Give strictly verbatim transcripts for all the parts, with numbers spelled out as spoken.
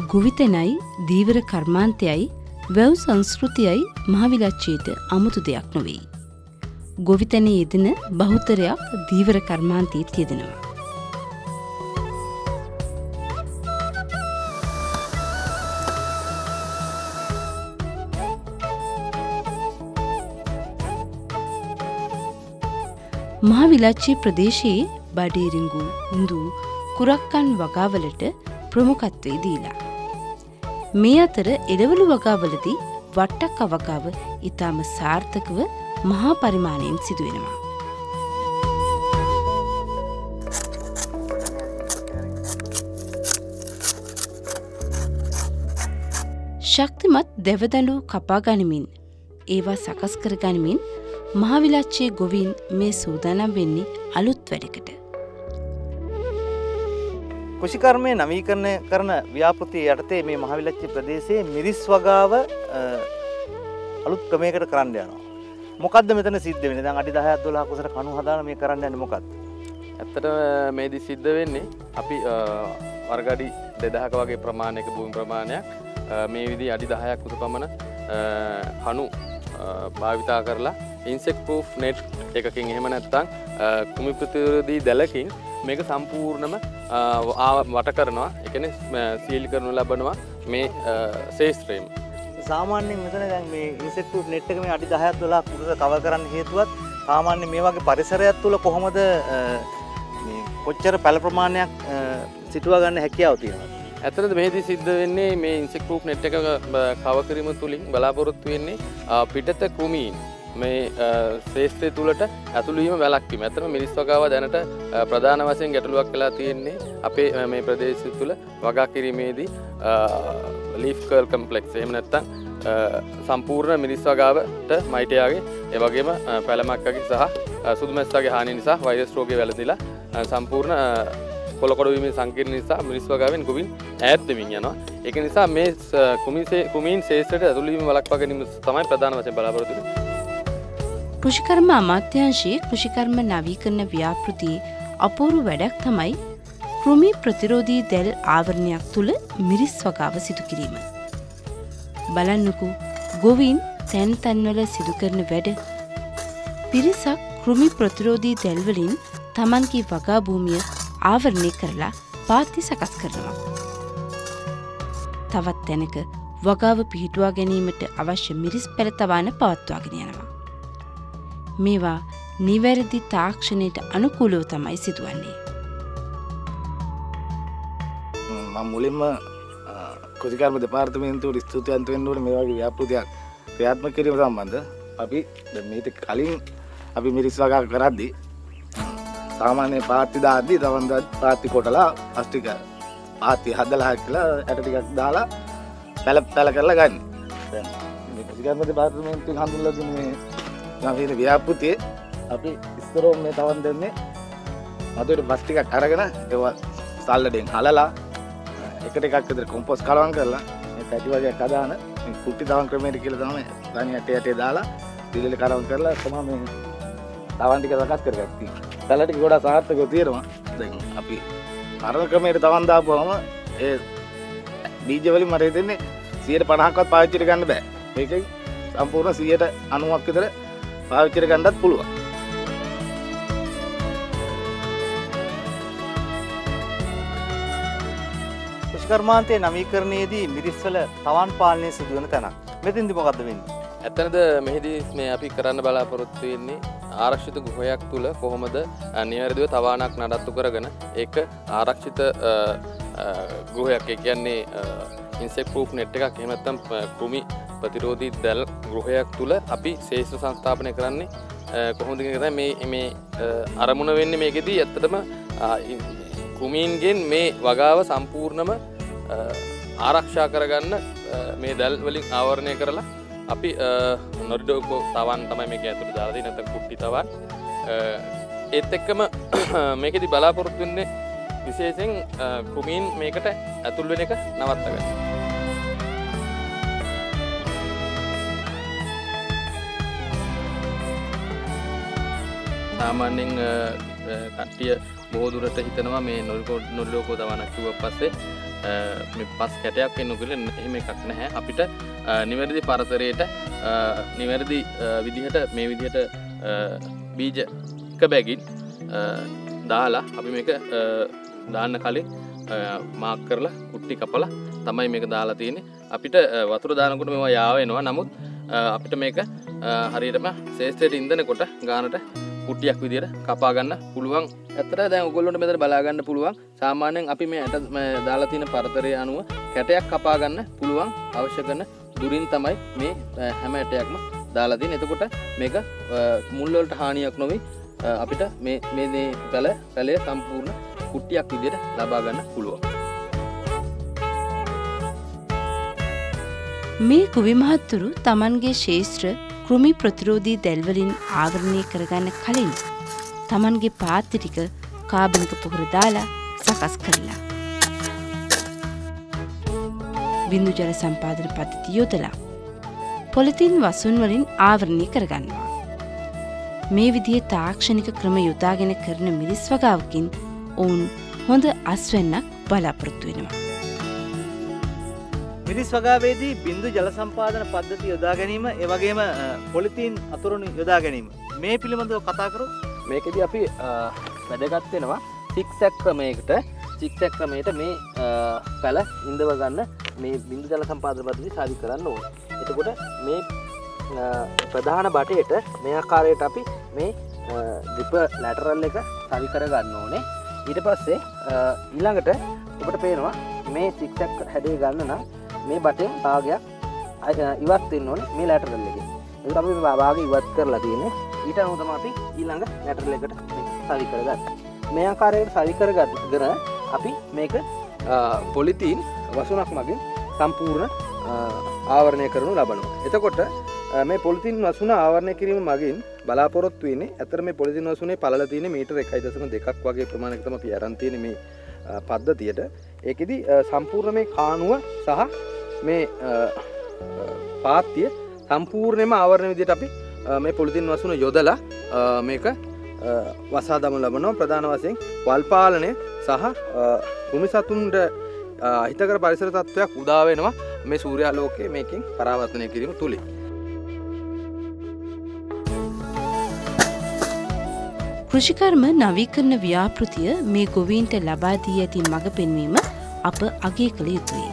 ගොවිතැනයි දීවර කර්මාන්තයයි වැව් සංස්කෘතියයි මහවිලච්චේට අමුතු දෙයක් නොවේ. ගොවිතැනේ යෙදෙන බහුතරයක් දීවර කර්මාන්තයේත් යෙදෙනවා. මහවිලච්චේ ප්‍රදේශයේ බඩේරිඟු, හුඳු, කුරක්කන් වගාවලට ප්‍රමුඛත්වය දීලා. මේ අතර එළවලු වගාවලදී වට්ටක්ක වගාව ඉතාම සාර්ථකව මහා පරිමාණයෙන් සිදුවෙනවා. ශක්තිමත් දෙවදඬු කපා ගනිමින් ඒවා සකස් කර ගනිමින් මහවිලච්චේ ගොවීන් මේ සූදානම් වෙන්නේ අලුත් වැඩකට. කෘෂිකර්මයේ නවීකරණය කරන ව්‍යාපෘතිය යටතේ මේ මහවිලච්චේ ප්‍රදේශයේ මිරිස් වගාව අලුත් ක්‍රමයකට කරන්න යනවා. මොකද්ද මෙතන සිද්ධ වෙන්නේ? දැන් අඩි දහයක් දොළහක් උසට කණු හදාන මේ කරන්න යන්නේ මොකද්ද? ඇත්තටම මේදි සිද්ධ වෙන්නේ අපි වර්ග අඩි දෙදහක වගේ ප්‍රමාණයක භූමි ප්‍රමාණයක් මේ විදිහ අඩි දහයක් උස පමණ කණු භාවිතා කරලා ඉන්සෙක්ට් ප්‍රූෆ් net එකකින් එහෙම නැත්නම් කුමි ප්‍රතිරෝධී දැලකින් මේක සම්පූර්ණම වට කරනවා. ඒ කියන්නේ සීල් කරනු ලබනවා මේ ශේෂ්ත්‍රයම. සාමාන්‍යයෙන් මෙතන දැන් මේ ඉන්සෙක්ට් ප්‍රූෆ් net එක මේ අඩි දහයක් දොළහක් උඩට කවර් කරන්න හේතුවත් සාමාන්‍ය මේ වගේ පරිසරයක් තුල කොහොමද මේ කොච්චර පැල ප්‍රමාණයක් සිටුවා ගන්න හැකියාව තියෙනවද? ඇත්තටම මෙහිදී සිද්ධ වෙන්නේ මේ ඉන්සෙක්ට් ප්‍රූෆ් net එක කවර් කිරීම තුලින් බලාපොරොත්තු වෙන්නේ පිටත කෘමීන් මේ ශේෂ්ත්‍රය තුලට ඇතුළු වීම වැළැක්වීම. ඇත්තටම මිරිස් වගාව දැනට ප්‍රධාන වශයෙන් ගැටලුවක් වෙලා තියෙන්නේ අපේ මේ ප්‍රදේශය තුල වගා කිරීමේදී ලීෆ් කර්ල් කම්ප්ලෙක්ස් එහෙම නැත්නම් සම්පූර්ණ මිරිස් වගාවට මයිටයාගේ ඒ වගේම පැලමක්කගේ සහ සුදුමැස්සගේ හානිය නිසා වෛරස් රෝගය වැළඳිලා සම්පූර්ණ කොළකොඩ වීමේ සංකීර්ණ නිසා මිරිස් වගාවෙන් ගොවින් ඈත් වෙමින් යනවා. ඒක නිසා මේ කුමීන් ශේෂ්ත්‍රයට ඇතුළු වීම වළක්වා ගැනීම තමයි ප්‍රධාන වශයෙන් බලාපොරොත්තු වෙන්නේ. කෘෂිකර්ම අමාත්‍යාංශයේ කෘෂිකර්ම නවීකරණ ව්‍යාපෘතියේ අපූර්ව වැඩක් තමයි කෘමි ප්‍රතිරෝධී දැල් ආවරණයක් තුල මිරිස් වගාව සිදු කිරීම. බලන්නකෝ ගොවීන් තැන් තැන්වල සිදු කරන වැඩ. පිරිසක් කෘමි ප්‍රතිරෝධී දැල් වලින් තමන්ගේ වගා භූමිය ආවරණය කරලා පාත්ති සකස් කරනවා. තවත් තැනක වගාව පිහිටුවා ගැනීමට අවශ්‍ය මිරිස් පැල තවාන පවත්වාගෙන යනවා. මේවා නිවැරදි තාක්ෂණයට අනුකූලව තමයි සිදුවන්නේ. මම මුලින්ම කෘෂිකර්ම දෙපාර්තමේන්තුවට ස්තුතිවන්ත වෙන්න ඕනේ මේ වගේ ව්‍යාපෘතියක් ක්‍රියාත්මක කිරීම සම්බන්ධ. අපි දැන් මේක කලින් අපි මිරිස් වගා කරද්දී සාමාන්‍ය පාත්ති දාද්දී තවන් පාත්ති කොටලා ප්ලාස්ටික් පාත්ති හදලා හැකලා ඇට ටිකක් දාලා පැල පැල කරලා ගන්න. දැන් මේ කෘෂිකර්ම දෙපාර්තමේන්තුවෙන් හඳුන්වලා දුන්නේ නවීන ව්‍යාපෘතියේ අපි ඉස්තරෝම් මේ තවන් දෙන්නේ මදුවට බස් ටිකක් අරගෙන ඒවා සල්ලඩෙන් හලලා එකට එකක් විතර කොම්පෝස්ට් කලවම් කරලා මේ පැටි වගේක් හදාන මේ කුටි තවන් ක්‍රමයට කියලා තමයි ධනිය ඇටේ ඇටේ දාලා දිලෙල කලවම් කරලා තමයි මේ තවන් ටික සකස් කරගත්තී. සල්ල ටික ගොඩාක් සාර්ථකව තියෙනවා. දැන් අපි පරණ ක්‍රමයට තවන් දාපුවම ඒ බීජ වලින් මට හිතෙන්නේ සියයට පනහක්වත් පාවිච්චි කරගන්න බෑ. මේකෙන් සම්පූර්ණ සියයට අනූවක් විතර පාවිච්චි කරගන්නත් පුළුවන්. කෘෂිකර්මාන්තයේ නවීකරණයේදී මිරිස්වල තවන් පාලනය සිදු වෙන තැනක්. මෙතෙන්දි මොකද්ද වෙන්නේ? ඇත්තටද මෙහිදී මේ අපි කරන්න බලාපොරොත්තු වෙන්නේ ආරක්ෂිත ගෘහයක් තුල කොහොමද නිවැරදිව තවාණක් නඩත්තු කරගෙන ඒක ආරක්ෂිත ගෘහයක්, ඒ කියන්නේ ඉන්සෙක්ට් ප්‍රූෆ් net එකක් එහෙම නැත්නම් කෘමි ප්‍රතිරෝධී දැල් ගෘහයක් තුල අපි ශේෂ්ත්‍ර සංස්ථාපනය කරන්නේ කොහොමද කියන එක මේ මේ අරමුණ වෙන්නේ. මේකෙදී ඇත්තටම කෘමීන්ගෙන් මේ වගාව සම්පූර්ණම ආරක්ෂා කරගන්න මේ දැල් වලින් ආවරණය කරලා අපි නොරිඩෝකෝ තවන් තමයි මේක ඇතුළේ දාලා තියෙන්නේ, නැත්නම් කුට්ටි තවන්. ඒත් එක්කම මේකෙදී බලාපොරොත්තු වෙන්නේ විශේෂයෙන් කෘමීන් මේකට ඇතුල් වෙන එක නවත්ත ගන්න. සාමාන්‍යයෙන් කට්ටිය බොහෝ දුරට හිතනවා මේ නොරිකෝ නොරිලෝකෝ දවනක් කිව්ව පස්සේ මේ පස් කැටයක් එන්න කියලා එහෙම එකක් නැහැ. අපිට නිවැරදි පරතරයට නිවැරදි විදිහට මේ විදිහට බීජ එක බැගින් දාලා අපි මේක දාන්න කලින් මාක් කරලා කුට්ටි කපලා තමයි මේක දාලා තියෙන්නේ. අපිට වතුර දානකොට මේවා යාව වෙනවා. නමුත් අපිට මේක හරියටම ශේෂ්ඨයට ඉන්දනකොට ගානට කුට්ටියක් විදියට කපා ගන්න පුළුවන්. ඇත්තට දැන් ඔයගොල්ලොන්ට මෙතන බලා ගන්න පුළුවන්. සාමාන්‍යයෙන් අපි මේ ඇට දාලා තියෙන පරතරය අනුව කැටයක් කපා ගන්න පුළුවන් අවශ්‍ය කරන දුරින් තමයි මේ හැම ඇටයක්ම දාලා තියෙන්නේ. එතකොට මේක මුල් වලට හානියක් නොවි අපිට මේ මේ පැල පැලය සම්පූර්ණ කුට්ටියක් විදියට ලබා ගන්න පුළුවන්. මේ කුවි මහත්තුරු තමන්ගේ ශේෂ්ත්‍ර කෘමි ප්‍රතිරෝධී දැල්වලින් ආවරණය කරගන්න කලින් තමන්ගේ පාත්ති ටික කාබනික පොහොර දාලා සකස් කරලා බිඳු ජල සම්පාදන පද්ධතිය යොදලා පොලිතින් වසුන් වලින් ආවරණය කරගන්නවා. මේ විදිහේ තාක්ෂණික ක්‍රම යොදාගෙන කරන මිරිස් වගාවකින් ඔවුන් හොඳ අස්වැන්නක් බලාපොරොත්තු වෙනවා. මිරිස් වගාවේදී බිඳු ජල සම්පාදන පද්ධතිය යොදා ගැනීම, ඒ වගේම පොලිතීන් අතුරුණු යොදා ගැනීම මේ පිළිබඳව කතා කරමු. මේකෙදී අපි වැදගත් වෙනවා සික්සැක් ක්‍රමයකට සික්සැක් ක්‍රමයට මේ පැල ඉඳව ගන්න මේ බිඳු ජල සම්පාදන පද්ධතිය සාධි කරන්න ඕනේ. එතකොට මේ ප්‍රධාන බටේට මේ ආකාරයට අපි මේ ඩ්‍රිප් ලැටරල් එක සවි කර ගන්න ඕනේ. ඊට පස්සේ ඊළඟට ඔබට පේනවා මේ සික්සැක් හැඩේ ගන්න නම් මේ බටේ භාගයක් ඉවත් වෙන්න ඕනේ මේ ලැටරල් එකේ. ඒක අපි මේ භාගය ඉවත් කරලා තියෙන්නේ. ඊට අනුව තමයි අපි ඊළඟ ලැටරල් එකට සවි කරගන්නේ. මේ ආකාරයට සවි කරගන්න අපි මේක පොලිතීන් වසුනක් මගින් සම්පූර්ණ ආවරණය කරනු ලබනවා. එතකොට මේ පොලිතීන් වසුන ආවරණය කිරීම මගින් බලාපොරොත්තු වෙන්නේ අතර මේ පොලිතීන් වසුනේ පළල තියෙන මීටර එකයි දශම දෙකක් වගේ ප්‍රමාණයක තමයි අපි අරන් තියෙන්නේ මේ පද්ධතියට. ඒකෙදි සම්පූර්ණ මේ කාණුව සහ මේ පාත්තිය සම්පූර්ණයෙන්ම ආවරණ විදිහට අපි මේ පොලිතීන් වසුන යොදලා මේක වසා දමනු ලබනවා. ප්‍රධාන වශයෙන් වල් පාලනය සහ භූමි සතුන්ට හිතකර පරිසර තත්ත්වයක් උදා වෙනවා මේ සූර්යාලෝකයේ මේකෙන් පරාවර්තනය කිරීම තුලින්. කෘෂිකර්ම නවීකරණ ව්‍යාපෘතිය මේ ගොවීන්ට ලබා දී ඇති මඟ පෙන්වීම අප අගය කළ යුතුයි.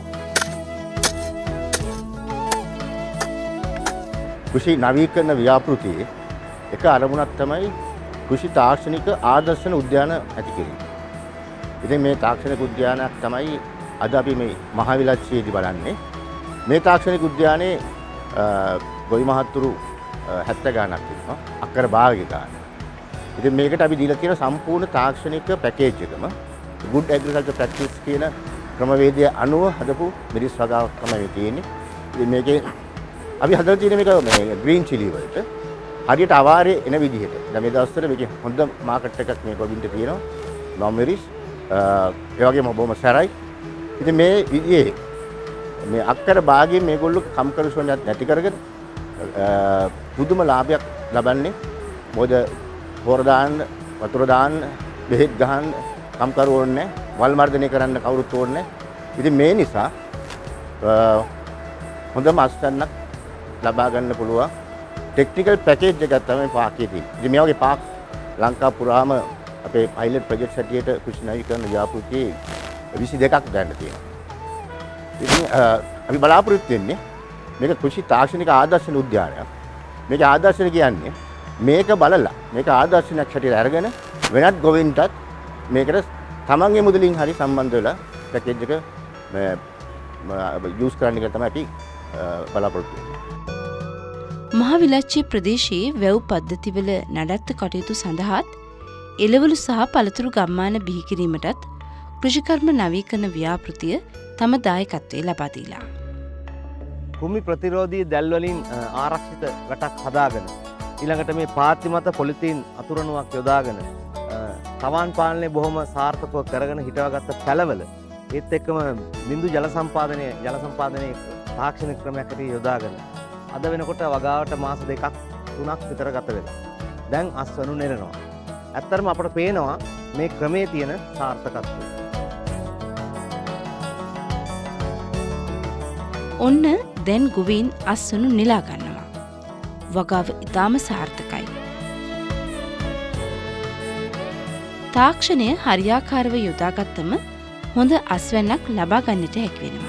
කෘෂි නවීකරණ ව්‍යාපෘතියේ එක අරමුණක් තමයි කෘෂි තාක්ෂණික ආදර්ශන උද්‍යාන ඇති කිරීම. ඉතින් මේ තාක්ෂණික උද්‍යානයක් තමයි අද අපි මේ මහවිලච්චියේදී බලන්නේ. මේ තාක්ෂණික උද්‍යානයේ ගොවි මහත්තුරු හැත්තෑ ගාණක් ඉන්නවා. අක්කර භාගය ගන්න. ඉතින් මේකට අපි දීලා තියෙන සම්පූර්ණ තාක්ෂණික පැකේජ් එකම good agriculture practice කියන ක්‍රමවේදය අනුව හදපු මිරිස් වගාවක් තමයි තියෙන්නේ. ඉතින් මේකේ අපි හදලා තියෙන මේක මේ green chili වලට හරියට අවාරේ එන විදිහට. දැන් මේ දවස්වල මේකේ හොඳ මාකට් එකක් මේ ගොවින්ට තියෙනවා. ලොම් මිරිස් ඒ වගේම බොහොම සැරයි. ඉතින් මේ විදිහේ මේ අක්කර භාගයෙන් මේගොල්ලෝ කම්කරුෂණයක් නැති කරගෙන පුදුම ලාභයක් ලබන්නේ. මොකද හොර දාන්න, වතුර දාන්න, බෙහෙත් ගහන්න කම්කරු ඕනේ නැහැ. වල් මර්ධනය කරන්න කවුරුත් ඕනේ නැහැ. ඉතින් මේ නිසා හොඳම අස්වැන්නක් ලබා ගන්න පුළුවන් ටෙක්නිකල් පැකේජ් එකක් තමයි පාක්කේ තියෙන්නේ. ඉතින් මේ වගේ පාක් ලංකා පුරාම අපේ පයිලට් ප්‍රොජෙක්ට් හැටියට කෘෂි නවීකරණ ව්‍යාපෘතියේ විසි දෙකක් ගන්න තියෙනවා. ඉතින් අපි බලාපොරොත්තු වෙන්නේ මේක කෘෂි තාක්ෂණික ආදර්ශන උද්‍යානයක්. මේක ආදර්ශන කියන්නේ මේක බලලා මේක ආදර්ශනයක් හැටියට අරගෙන වෙනත් ගොවින්ටත් මේකට තමන්ගේ මුදලින් හරි සම්බන්ධ වෙලා පැකේජ් එක යූස් කරන්න එක තමයි අපි බලාපොරොත්තු වෙන්නේ. මහවිලච්චේ ප්‍රදේශයේ වැව් පද්ධතිවල නඩත්තු කටයුතු සඳහාත් එළවලු සහ පළතුරු ගම්මාන බිහි කිරීමටත් කෘෂිකර්ම නවීකරණ ව්‍යාපෘතිය තම දායකත්වය ලබා දීලා. කෘමි ප්‍රතිරෝධී දැල් වලින් ආරක්ෂිත රටක් හදාගෙන ඊළඟට මේ පාත්ති මත පොලිතීන් අතුරණුවක් යොදාගෙන තවන් පාලනය බොහොම සාර්ථකව කරගෙන හිටවගත්ත පැලවල ඒත් එක්කම බිඳු ජල සම්පාදනය ජල සම්පාදනයේ තාක්ෂණික ක්‍රමයක් ඇටියට යොදාගෙන අද වෙනකොට වගාවට මාස දෙකක් තුනක් විතර ගත වෙලා. දැන් අස්වනු නෙරනවා. ඇත්තටම අපට පේනවා මේ ක්‍රමේ තියෙන සාර්ථකත්වය. ඔන්න දැන් ගොවීන් අස්වනු නිලා ගන්නවා. වගාව ඉතාම සාර්ථකයි. තාක්ෂණය හරියාකාරව යොදාගත්තම හොඳ අස්වැන්නක් ලබා ගන්නට හැකි වෙනවා.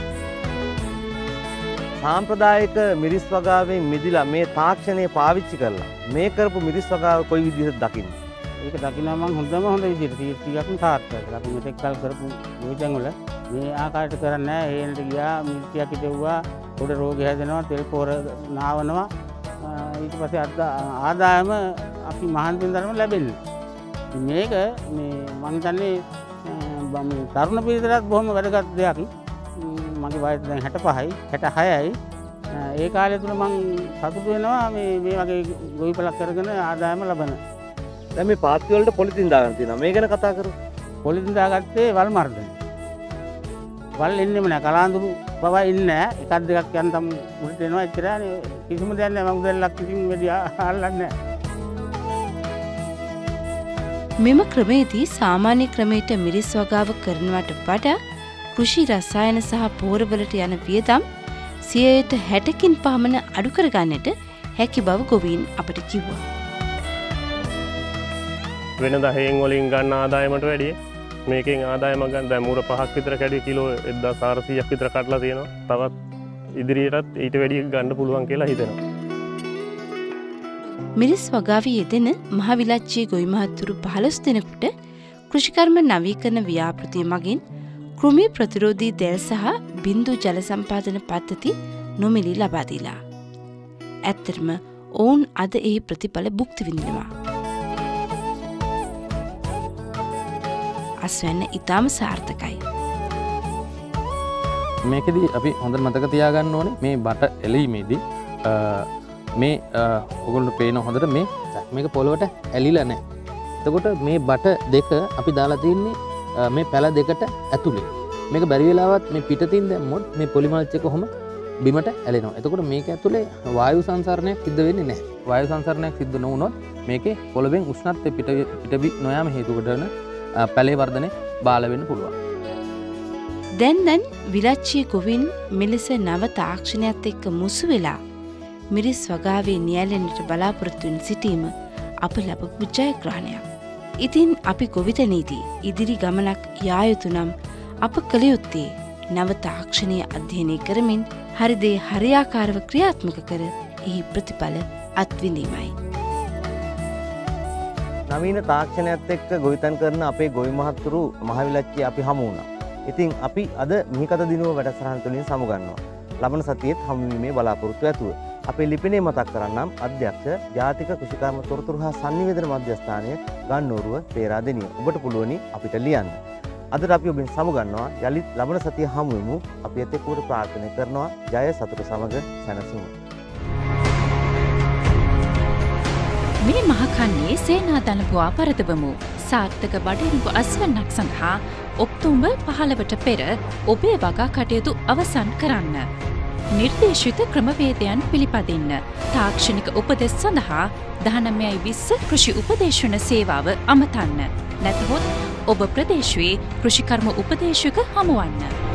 සාම්ප්‍රදායික මිරිස් වගාවෙන් මිදිලා මේ තාක්ෂණය පාවිච්චි කරලා මේ කරපු මිරිස් වගාව කොයි විදිහටද දකින්නේ? ඒක දකිනවා මම හොඳම හොඳ විදිහට තීර්ථියක්ම සාර්ථකයි. අපි මෙතෙක් කල් කරපු යෝජන වල මේ ආකාරයට කරන්නේ නැහැ. හේනට ගියා මිරිස්ටියක් හිටෙව්වා, උඩ රෝගය හැදෙනවා, තෙල් පොර නාවනවා. ඊට පස්සේ ආදායම අපි මහන්සියෙන් තරම ලැබෙන්නේ. මේක මේ මම හිතන්නේ මේ තරුණ පිරිසට බොහොම වැදගත් දෙයක්. මගේ වයස දැන් හැට පහයි හැට හයයි. ඒ කාලය තුල මම සතුටු වෙනවා මේ මේ වගේ ගොවිපලක් කරගෙන ආදායම ලබන. දැන් මේ පාත්ති වලට පොලිතින් දාගන්න තියෙනවා. මේ ගැන කතා කරමු. පොලිතින් දාගත්තේ වල් මර්ධන. වල් එන්නෙම නෑ. කලාඳුරු බව ඉන්නේ නෑ. එකක් දෙකක් යන්තම් උඩට එනවා. එච්චරනේ කිසිම දෙයක් නෑ. මම උදැල්ලක් කිසිම වෙඩි අල්ලන්නේ නෑ. මෙම ක්‍රමයේදී සාමාන්‍ය ක්‍රමයට මිරිස් වගාව කරනවට වඩා කෘෂි රසායන සහ පෝරවලට යන වියදම් සියයට හැටකින් පමණ අඩු කරගන්නට හැකි බව ගොවීන් අපට කිව්වා. වෙනදා හේන් වලින් ගන්න ආදායමට වැඩිය මේකෙන් ආදායමක් ගන්න දැන් මුර පහක් විතර කැඩි කිලෝ එක්දාස් හාරසීයක් විතර කඩලා තියෙනවා. තවත් ඉදිරියටත් ඊට වැඩිය ගන්න පුළුවන් කියලා හිතෙනවා. මිරිස් වගාවේ යෙදෙන මහවිලච්චේ ගොවි මහත්තුරු පහළොස් දෙනෙකුට කෘෂිකර්ම නවීකරණ ව්‍යාපෘතිය මගින් කෘමි ප්‍රතිරෝධී දැල් සහ බින්දු ජල සම්පාදන පද්ධති නොමිලේ ලබා දීලා. ඇත්තටම ඔවුන් අද ඒ ප්‍රතිඵල භුක්ති විඳිනවා. අස්වැන්න ඉතාම සාර්ථකයි. මේකෙදී අපි හොඳට මතක තියාගන්න ඕනේ මේ බට එලීමේදී මේ ඔයගොල්ලෝ පේන හොඳට මේ මේක පොළොවට ඇලිලා නැහැ. එතකොට මේ බට දෙක අපි දාලා තින්නේ මේ පැල දෙකට ඇතුලේ. මේක බැරි වෙලාවත් මේ පිටතින් දැම්මොත් මේ පොලිමල්ච් එක කොහොම බිමට ඇලෙනවා. එතකොට මේක ඇතුලේ වායු සංසරණයක් සිද්ධ වෙන්නේ නැහැ. වායු සංසරණයක් සිද්ධ නොවුනොත් මේකේ පොළොවෙන් උෂ්ණත්වය පිට පිටවි නොයාම හේතුවට වෙන පැලේ වර්ධනය බාල වෙන්න පුළුවන්. දැන් දැන් විලච්චී ගොවින් මෙලෙස නව තාක්ෂණයත් එක්ක මුසු වෙලා මිරිස් වගාවේ නියැලෙන්නට බලාපොරොත්තු වෙන සිටීම අප ලැබපු ජයග්‍රහණයක්. ඉතින් අපි ගොවිතැනේදී ඉදිරි ගමනක් යා යුතු නම් අප කළ යුත්තේ නව තාක්ෂණීය අධ්‍යයනය කරමින් හරි දේ හරියාකාරව ක්‍රියාත්මක කර එහි ප්‍රතිඵල අත්විඳීමයි. නවීන තාක්ෂණයත් එක්ක ගොවිතැන් කරන අපේ ගොවි මහත්තුරු මහවිලච්චේ අපි හමු වුණා. ඉතින් අපි අද මිහිකත දිනුව වැඩසටහන තුළින් සමුගන්නවා. ලබන සතියේත් හමුවීමේ බලාපොරොත්තු ඇතුව අපේ ලිපිනේ මතක් කරන්නම් අධ්‍යක්ෂ ජාතික කෘෂිකර්ම තොරතුරු හා සංනිවේදන මධ්‍යස්ථානය ගන්නෝරුව පේරාදෙණිය. ඔබට පුළුවනි අපිට ලියන්න. අදට අපි ඔබෙන් සමුගන්නවා. යලිත් ලබන සතිය හමු වෙමු. අපි එතෙක් ඔබට ප්‍රාර්ථනා කරනවා ජය සතුට සමග සැනසීම. මේ මහකන්නේ සේනාදළපුවා පරදවමු. සාර්ථක බඩිරුඹ අස්වැන්නක් සඳහා ඔක්තෝබර් පහළවට පෙර ඔබේ වගා කටයුතු අවසන් කරන්න. නිර්දේශිත ක්‍රමවේදයන් පිළිපදින්න. තාක්ෂණික උපදෙස් සඳහා දහනවයයි විස්ස කෘෂි උපදේශන සේවාව අමතන්න. නැතහොත් ඔබ ප්‍රදේශයේ කෘෂිකර්ම උපදේශක හමුවන්න.